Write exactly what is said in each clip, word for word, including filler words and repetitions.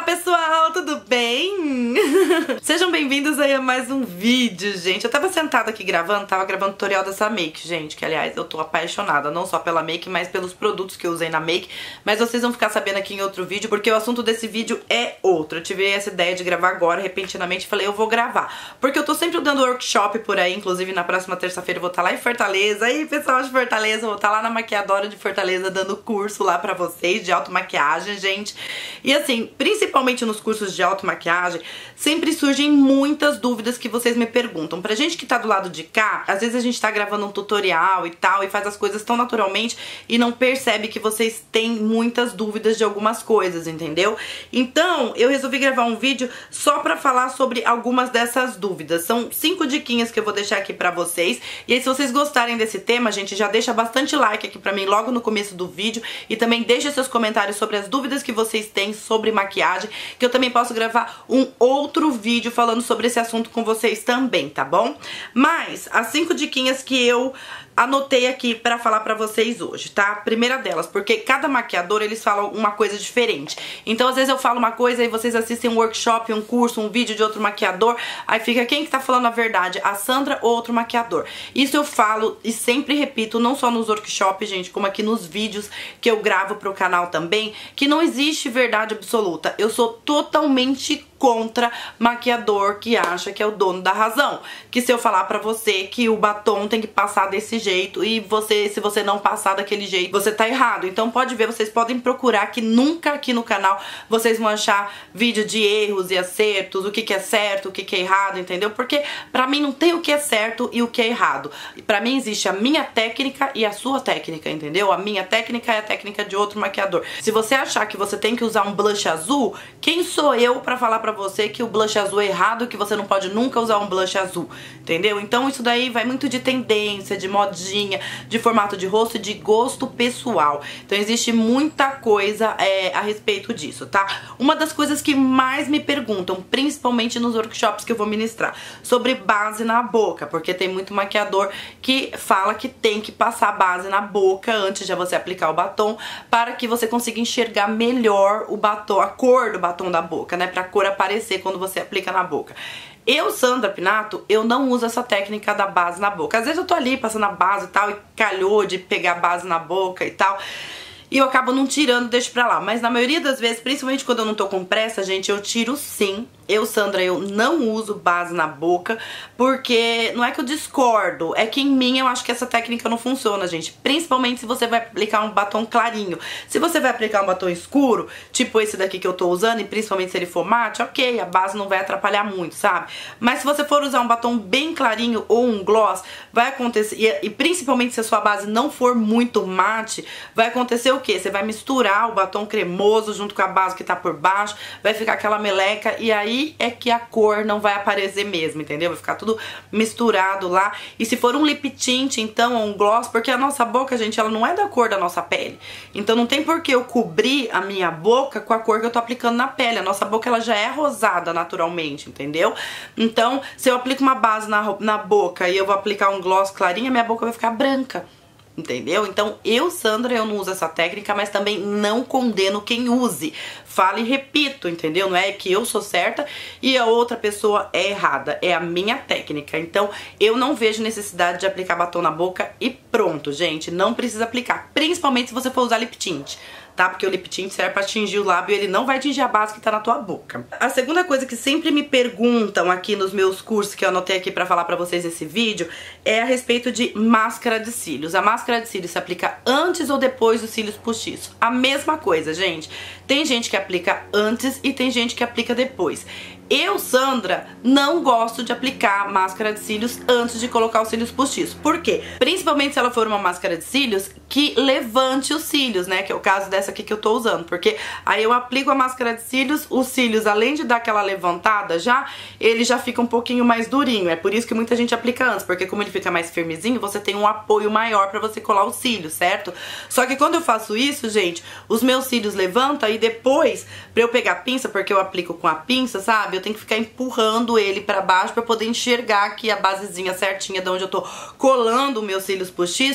pessoal, tudo bem? Sejam bem-vindos aí a mais um vídeo, gente. Eu tava sentada aqui gravando, tava gravando o tutorial dessa make, gente, que aliás eu tô apaixonada, não só pela make, mas pelos produtos que eu usei na make. Mas vocês vão ficar sabendo aqui em outro vídeo, porque o assunto desse vídeo é outro. Eu tive essa ideia de gravar agora, repentinamente, falei, eu vou gravar. Porque eu tô sempre dando workshop por aí, inclusive na próxima terça-feira eu vou estar lá em Fortaleza. Aí, pessoal de Fortaleza, eu vou estar lá na Maquiadora de Fortaleza dando curso lá pra vocês de automaquiagem, gente. E assim, principalmente nos cursos de automaquiagem, sempre surgem muitas dúvidas que vocês me perguntam. Pra gente que tá do lado de cá, às vezes a gente tá gravando um tutorial e tal, e faz as coisas tão naturalmente e não percebe que vocês têm muitas dúvidas de algumas coisas, entendeu? Então, eu resolvi gravar um vídeo só pra falar sobre algumas dessas dúvidas. São cinco diquinhas que eu vou deixar aqui pra vocês. E aí, se vocês gostarem desse tema, gente, já deixa bastante like aqui pra mim logo no começo do vídeo. E também deixa seus comentários sobre as dúvidas que vocês têm sobre maquiagem, que eu também posso gravar um outro vídeo falando sobre esse assunto com vocês também, tá bom? Mas, as cinco diquinhas que eu anotei aqui pra falar pra vocês hoje, tá? Primeira delas, porque cada maquiador, eles falam uma coisa diferente. Então, às vezes eu falo uma coisa e vocês assistem um workshop, um curso, um vídeo de outro maquiador, aí fica quem que tá falando a verdade, a Sandra ou outro maquiador? Isso eu falo e sempre repito, não só nos workshops, gente, como aqui nos vídeos que eu gravo pro canal também, que não existe verdade absoluta. Eu sou totalmente contra maquiador que acha que é o dono da razão. Que se eu falar pra você que o batom tem que passar desse jeito e você, se você não passar daquele jeito, você tá errado. Então pode ver, vocês podem procurar que nunca aqui no canal vocês vão achar vídeo de erros e acertos, o que que é certo, o que que é errado, entendeu? Porque pra mim não tem o que é certo e o que é errado. Pra mim existe a minha técnica e a sua técnica, entendeu? A minha técnica é a técnica de outro maquiador. Se você achar que você tem que usar um blush azul, quem sou eu pra falar pra você que o blush azul é errado, que você não pode nunca usar um blush azul, entendeu? Então isso daí vai muito de tendência, de modinha, de formato de rosto e de gosto pessoal. Então existe muita coisa é, a respeito disso, tá? Uma das coisas que mais me perguntam, principalmente nos workshops que eu vou ministrar, sobre base na boca, porque tem muito maquiador que fala que tem que passar base na boca antes de você aplicar o batom, para que você consiga enxergar melhor o batom, a cor do batom da boca, né? Pra cor aparecer quando você aplica na boca. Eu, Sandra Pinato, eu não uso essa técnica da base na boca. Às vezes eu tô ali passando a base e tal, e calhou de pegar a base na boca e tal, e eu acabo não tirando, deixo pra lá. Mas na maioria das vezes, principalmente quando eu não tô com pressa, gente, eu tiro sim. Eu, Sandra, eu não uso base na boca, porque não é que eu discordo, é que em mim eu acho que essa técnica não funciona, gente. Principalmente se você vai aplicar um batom clarinho. Se você vai aplicar um batom escuro, tipo esse daqui que eu tô usando, e principalmente se ele for mate, ok, a base não vai atrapalhar muito, sabe? Mas se você for usar um batom bem clarinho ou um gloss, vai acontecer, e, e principalmente se a sua base não for muito mate, vai acontecer o quê? Você vai misturar o batom cremoso junto com a base que tá por baixo, vai ficar aquela meleca, e aí é que a cor não vai aparecer mesmo, entendeu? Vai ficar tudo misturado lá. E se for um lip tint, então, ou um gloss, porque a nossa boca, gente, ela não é da cor da nossa pele. Então não tem por que eu cobrir a minha boca com a cor que eu tô aplicando na pele. A nossa boca, ela já é rosada naturalmente, entendeu? Então, se eu aplico uma base na, na boca e eu vou aplicar um gloss clarinho, a minha boca vai ficar branca. Entendeu? Então, eu, Sandra, eu não uso essa técnica, mas também não condeno quem use. Falo e repito, entendeu? Não é que eu sou certa e a outra pessoa é errada. É a minha técnica. Então, eu não vejo necessidade de aplicar batom na boca e pronto, gente. Não precisa aplicar. Principalmente se você for usar lip tint, tá? Porque o lip tint serve pra atingir o lábio e ele não vai atingir a base que tá na tua boca. A segunda coisa que sempre me perguntam aqui nos meus cursos, que eu anotei aqui pra falar pra vocês nesse vídeo, é a respeito de máscara de cílios. A máscara de cílios se aplica antes ou depois dos cílios postiços? A mesma coisa, gente. Tem gente que aplica antes e tem gente que aplica depois. Eu, Sandra, não gosto de aplicar máscara de cílios antes de colocar os cílios postiços. Por quê? Principalmente se ela for uma máscara de cílios que levante os cílios, né? Que é o caso dessa aqui que eu tô usando. Porque aí eu aplico a máscara de cílios, os cílios, além de dar aquela levantada já, ele já fica um pouquinho mais durinho. É por isso que muita gente aplica antes, porque como ele fica mais firmezinho, você tem um apoio maior pra você colar os cílios, certo? Só que quando eu faço isso, gente, os meus cílios levantam e depois, pra eu pegar a pinça, porque eu aplico com a pinça, sabe? Eu tenho que ficar empurrando ele pra baixo pra poder enxergar aqui a basezinha certinha de onde eu tô colando meus cílios postiços,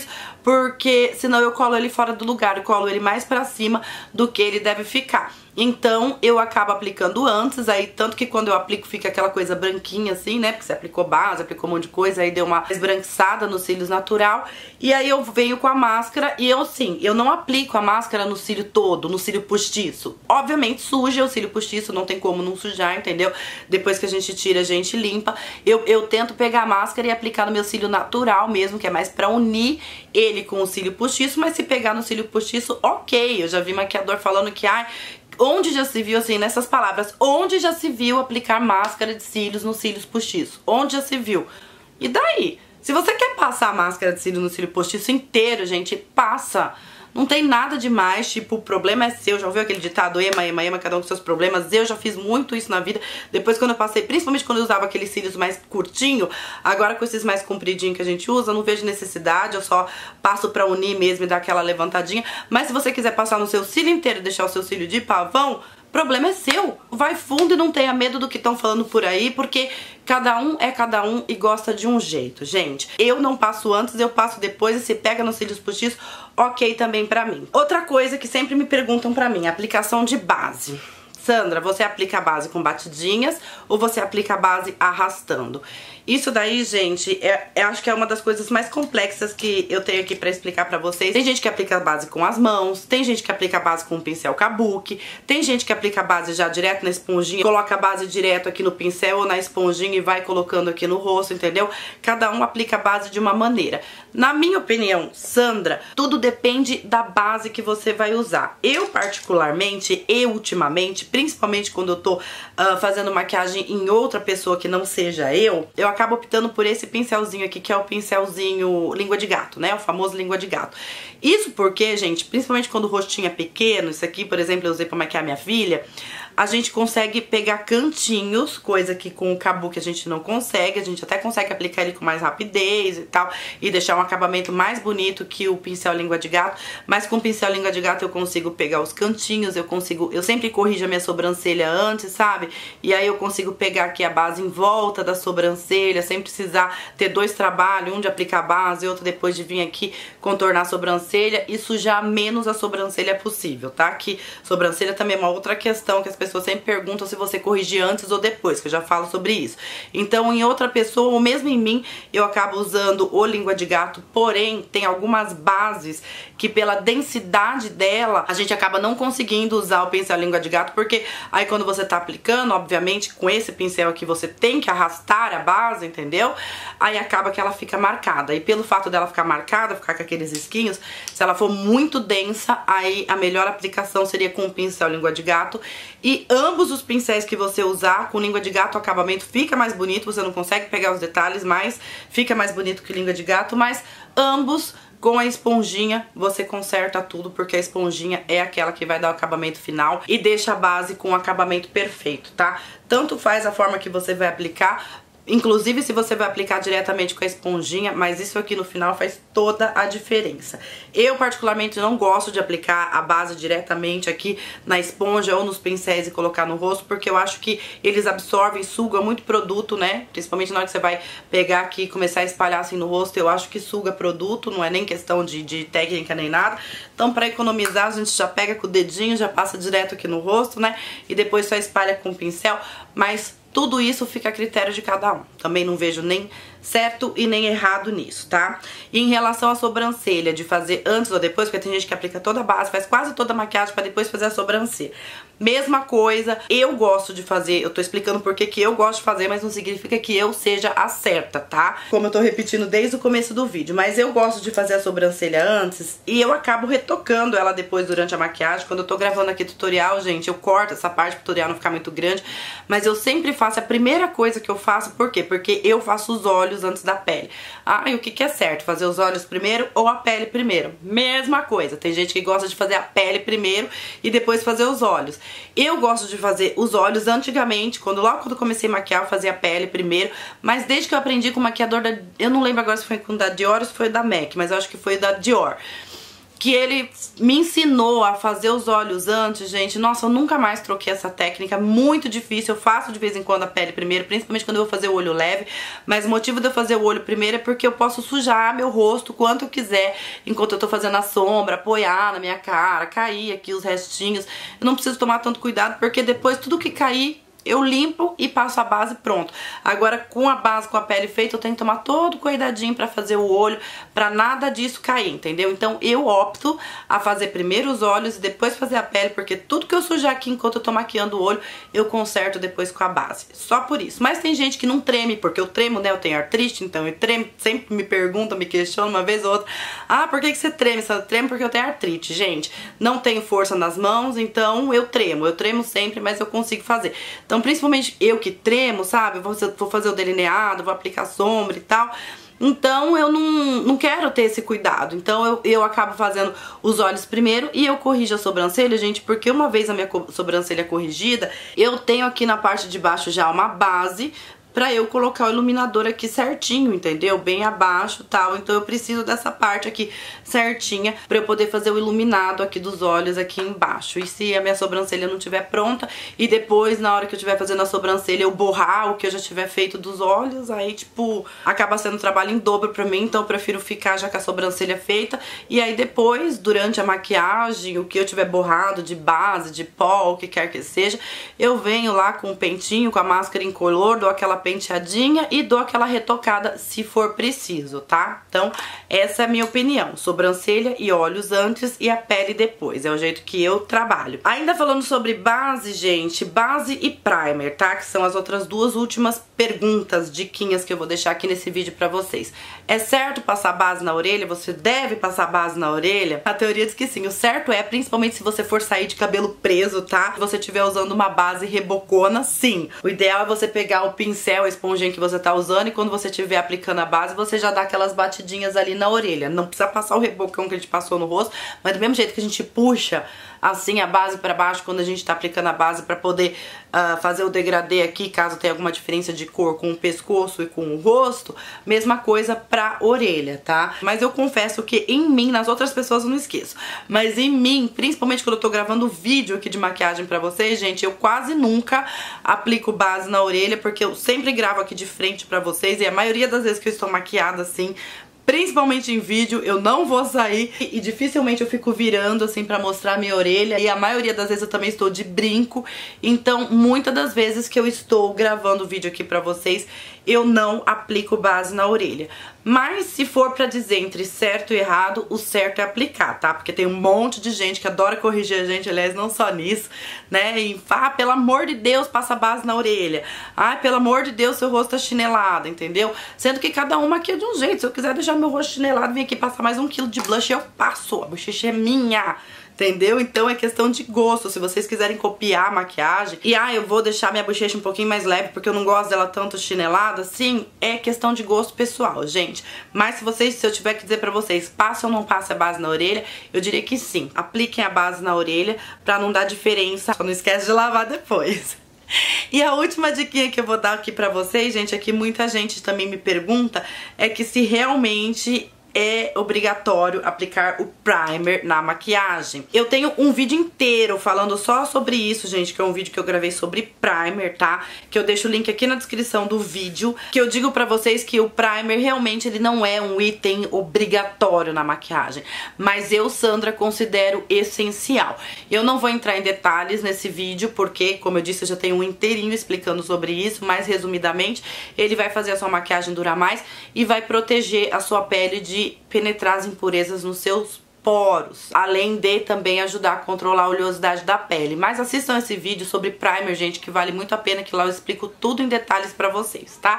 porque senão eu colo ele fora do lugar, eu colo ele mais pra cima do que ele deve ficar. Então eu acabo aplicando antes, aí tanto que quando eu aplico fica aquela coisa branquinha assim, né? Porque você aplicou base, aplicou um monte de coisa, aí deu uma esbranquiçada nos cílios natural. E aí eu venho com a máscara e eu sim, eu não aplico a máscara no cílio todo, no cílio postiço. Obviamente suja o cílio postiço, não tem como não sujar, entendeu? Depois que a gente tira, a gente limpa. Eu, eu tento pegar a máscara e aplicar no meu cílio natural mesmo, que é mais pra unir ele com o cílio postiço, mas se pegar no cílio postiço, ok. Eu já vi maquiador falando que, ai, onde já se viu, assim, nessas palavras, onde já se viu aplicar máscara de cílios nos cílios postiços? Onde já se viu? E daí? Se você quer passar a máscara de cílios no cílio postiço inteiro, gente, passa. Não tem nada demais, tipo, o problema é seu. Já ouviu aquele ditado, ema, ema, ema, cada um com seus problemas? Eu já fiz muito isso na vida. Depois quando eu passei, principalmente quando eu usava aqueles cílios mais curtinho, agora com esses mais compridinhos que a gente usa, eu não vejo necessidade, eu só passo pra unir mesmo e dar aquela levantadinha. Mas se você quiser passar no seu cílio inteiro e deixar o seu cílio de pavão, problema é seu. Vai fundo e não tenha medo do que estão falando por aí, porque cada um é cada um e gosta de um jeito, gente. Eu não passo antes, eu passo depois, e se pega nos cílios postiços, ok também pra mim. Outra coisa que sempre me perguntam pra mim, aplicação de base. Sandra, você aplica a base com batidinhas ou você aplica a base arrastando? Isso daí, gente, é, é, acho que é uma das coisas mais complexas que eu tenho aqui pra explicar pra vocês. Tem gente que aplica a base com as mãos, tem gente que aplica a base com o pincel kabuki, tem gente que aplica a base já direto na esponjinha, coloca a base direto aqui no pincel ou na esponjinha e vai colocando aqui no rosto, entendeu? Cada um aplica a base de uma maneira. Na minha opinião, Sandra, tudo depende da base que você vai usar. Eu, particularmente, e ultimamente, principalmente quando eu tô uh, fazendo maquiagem em outra pessoa que não seja eu, eu acabo optando por esse pincelzinho aqui, que é o pincelzinho língua de gato, né? O famoso língua de gato. Isso porque, gente, principalmente quando o rostinho é pequeno, isso aqui, por exemplo, eu usei pra maquiar minha filha, a gente consegue pegar cantinhos, coisa que com o kabuki a gente não consegue, a gente até consegue aplicar ele com mais rapidez e tal, e deixar um acabamento mais bonito que o pincel língua de gato, mas com o pincel língua de gato eu consigo pegar os cantinhos, eu consigo, eu sempre corrijo a minha sobrancelha antes, sabe? E aí eu consigo pegar aqui a base em volta da sobrancelha, sem precisar ter dois trabalhos, um de aplicar a base e outro depois de vir aqui contornar a sobrancelha e sujar menos a sobrancelha possível, tá? Que sobrancelha também é uma outra questão que as pessoas sempre perguntam se você corrigir antes ou depois, que eu já falo sobre isso. Então, em outra pessoa, ou mesmo em mim, eu acabo usando o língua de gato, porém, tem algumas bases que pela densidade dela, a gente acaba não conseguindo usar o pincel língua de gato, porque aí quando você tá aplicando, obviamente, com esse pincel aqui, você tem que arrastar a base, entendeu? Aí acaba que ela fica marcada. E pelo fato dela ficar marcada, ficar com aqueles risquinhos, se ela for muito densa, aí a melhor aplicação seria com o pincel língua de gato. E ambos os pincéis que você usar com língua de gato, o acabamento fica mais bonito, você não consegue pegar os detalhes, mas fica mais bonito que língua de gato, mas ambos com a esponjinha você conserta tudo, porque a esponjinha é aquela que vai dar o acabamento final e deixa a base com o acabamento perfeito, tá? Tanto faz a forma que você vai aplicar, inclusive se você vai aplicar diretamente com a esponjinha, mas isso aqui no final faz toda a diferença. Eu particularmente não gosto de aplicar a base diretamente aqui na esponja ou nos pincéis e colocar no rosto, porque eu acho que eles absorvem, sugam muito produto, né? Principalmente na hora que você vai pegar aqui e começar a espalhar assim no rosto, eu acho que suga produto, não é nem questão de, de técnica nem nada. Então pra economizar a gente já pega com o dedinho, já passa direto aqui no rosto, né? E depois só espalha com o pincel, mas tudo isso fica a critério de cada um. Também não vejo nem certo e nem errado nisso, tá? E em relação à sobrancelha, de fazer antes ou depois, porque tem gente que aplica toda a base, faz quase toda a maquiagem pra depois fazer a sobrancelha. Mesma coisa, eu gosto de fazer, eu tô explicando por que que eu gosto de fazer, mas não significa que eu seja a certa, tá? Como eu tô repetindo desde o começo do vídeo, mas eu gosto de fazer a sobrancelha antes e eu acabo retocando ela depois durante a maquiagem. Quando eu tô gravando aqui tutorial, gente, eu corto essa parte pro tutorial não ficar muito grande, mas eu sempre faço a primeira coisa que eu faço, por quê? Porque eu faço os olhos antes da pele. Ah, e o que que é certo? Fazer os olhos primeiro ou a pele primeiro? Mesma coisa. Tem gente que gosta de fazer a pele primeiro e depois fazer os olhos. Eu gosto de fazer os olhos antigamente, quando logo quando eu comecei a maquiar, eu fazia a pele primeiro, mas desde que eu aprendi com o maquiador da... Eu não lembro agora se foi com da Dior ou se foi da MAC, mas eu acho que foi da Dior. que ele me ensinou a fazer os olhos antes, gente, nossa, eu nunca mais troquei essa técnica, muito difícil, eu faço de vez em quando a pele primeiro, principalmente quando eu vou fazer o olho leve, mas o motivo de eu fazer o olho primeiro é porque eu posso sujar meu rosto quanto eu quiser, enquanto eu tô fazendo a sombra, apoiar na minha cara, cair aqui os restinhos, eu não preciso tomar tanto cuidado, porque depois tudo que cair, eu limpo e passo a base, pronto. Agora com a base, com a pele feita, eu tenho que tomar todo cuidadinho pra fazer o olho, pra nada disso cair, entendeu? Então eu opto a fazer primeiro os olhos e depois fazer a pele, porque tudo que eu sujar aqui enquanto eu tô maquiando o olho, eu conserto depois com a base. Só por isso. Mas tem gente que não treme, porque eu tremo, né? Eu tenho artrite, então eu tremo, sempre me perguntam, me questionam uma vez ou outra. Ah, por que que você treme? Você treme porque eu tenho artrite, gente. Não tenho força nas mãos, então eu tremo. Eu tremo sempre, mas eu consigo fazer. Então, principalmente eu que tremo, sabe? Vou fazer o delineado, vou aplicar sombra e tal. Então, eu não, não quero ter esse cuidado. Então, eu, eu acabo fazendo os olhos primeiro e eu corrijo a sobrancelha, gente, porque uma vez a minha sobrancelha corrigida, eu tenho aqui na parte de baixo já uma base pra eu colocar o iluminador aqui certinho, entendeu? Bem abaixo e tal. Então eu preciso dessa parte aqui certinha pra eu poder fazer o iluminado aqui dos olhos aqui embaixo. E se a minha sobrancelha não estiver pronta e depois, na hora que eu estiver fazendo a sobrancelha, eu borrar o que eu já tiver feito dos olhos, aí, tipo, acaba sendo um trabalho em dobro pra mim. Então eu prefiro ficar já com a sobrancelha feita. E aí depois, durante a maquiagem, o que eu tiver borrado de base, de pó, o que quer que seja, eu venho lá com o pentinho, com a máscara incolor, dou aquela penteadinha e dou aquela retocada se for preciso, tá? Então, essa é a minha opinião. Sobrancelha e olhos antes e a pele depois. É o jeito que eu trabalho. Ainda falando sobre base, gente, base e primer, tá? Que são as outras duas últimas perguntas, diquinhas que eu vou deixar aqui nesse vídeo pra vocês. É certo passar base na orelha? Você deve passar base na orelha? A teoria diz que sim. O certo é, principalmente se você for sair de cabelo preso, tá? Se você estiver usando uma base rebocona, sim. O ideal é você pegar o pincel, a esponjinha que você tá usando, e quando você estiver aplicando a base, você já dá aquelas batidinhas ali na orelha. Não precisa passar o rebocão que a gente passou no rosto, mas do mesmo jeito que a gente puxa assim a base pra baixo quando a gente tá aplicando a base pra poder uh, fazer o degradê aqui, caso tenha alguma diferença de cor com o pescoço e com o rosto, mesma coisa pra orelha, tá? Mas eu confesso que em mim, nas outras pessoas eu não esqueço, mas em mim, principalmente quando eu tô gravando vídeo aqui de maquiagem pra vocês, gente, eu quase nunca aplico base na orelha, porque eu sempre gravo aqui de frente pra vocês, e a maioria das vezes que eu estou maquiada assim, principalmente em vídeo, eu não vou sair e dificilmente eu fico virando assim pra mostrar minha orelha, e a maioria das vezes eu também estou de brinco. Então muitas das vezes que eu estou gravando vídeo aqui pra vocês, eu não aplico base na orelha. Mas se for pra dizer entre certo e errado, o certo é aplicar, tá? Porque tem um monte de gente que adora corrigir a gente, aliás, não só nisso, né? E, ah, pelo amor de Deus, passa base na orelha. Ah, pelo amor de Deus, seu rosto tá chinelado, entendeu? Sendo que cada uma aqui é de um jeito. Se eu quiser deixar meu rosto chinelado, vem aqui passar mais um quilo de blush, eu passo. A bochecha é minha. Entendeu? Então é questão de gosto. Se vocês quiserem copiar a maquiagem e, ah, eu vou deixar minha bochecha um pouquinho mais leve porque eu não gosto dela tanto chinelada, sim, é questão de gosto pessoal, gente. Mas se vocês, se eu tiver que dizer pra vocês, passa ou não passa a base na orelha, eu diria que sim. Apliquem a base na orelha pra não dar diferença. Só não esquece de lavar depois. E a última diquinha que eu vou dar aqui pra vocês, gente, é que muita gente também me pergunta, é que se realmente é obrigatório aplicar o primer na maquiagem. Eu tenho um vídeo inteiro falando só sobre isso, gente, que é um vídeo que eu gravei sobre primer, tá? Que eu deixo o link aqui na descrição do vídeo, que eu digo pra vocês que o primer realmente ele não é um item obrigatório na maquiagem, mas eu, Sandra, considero essencial. Eu não vou entrar em detalhes nesse vídeo, porque, como eu disse, eu já tenho um inteirinho explicando sobre isso, mas resumidamente, ele vai fazer a sua maquiagem durar mais e vai proteger a sua pele de penetrar as impurezas nos seus poros, além de também ajudar a controlar a oleosidade da pele. Mas assistam esse vídeo sobre primer, gente, que vale muito a pena, que lá eu explico tudo em detalhes pra vocês, tá?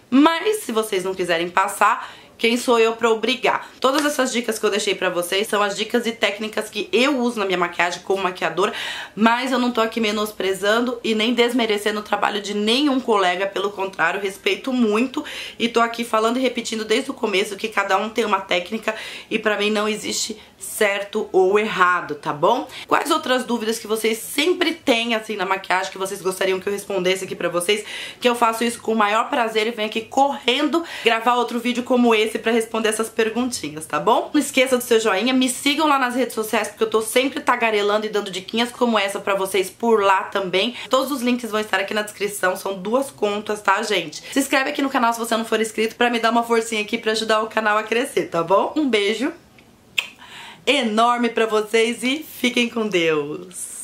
Mas se vocês não quiserem passar, quem sou eu pra obrigar? Todas essas dicas que eu deixei pra vocês são as dicas e técnicas que eu uso na minha maquiagem como maquiadora, mas eu não tô aqui menosprezando e nem desmerecendo o trabalho de nenhum colega, pelo contrário, respeito muito e tô aqui falando e repetindo desde o começo que cada um tem uma técnica e pra mim não existe certo ou errado, tá bom? Quais outras dúvidas que vocês sempre têm, assim, na maquiagem, que vocês gostariam que eu respondesse aqui pra vocês, que eu faço isso com o maior prazer e venho aqui correndo gravar outro vídeo como esse pra responder essas perguntinhas, tá bom? Não esqueça do seu joinha, me sigam lá nas redes sociais, porque eu tô sempre tagarelando e dando diquinhas como essa pra vocês por lá também. Todos os links vão estar aqui na descrição, são duas contas, tá, gente? Se inscreve aqui no canal se você não for inscrito, pra me dar uma forcinha aqui pra ajudar o canal a crescer, tá bom? Um beijo enorme pra vocês e fiquem com Deus!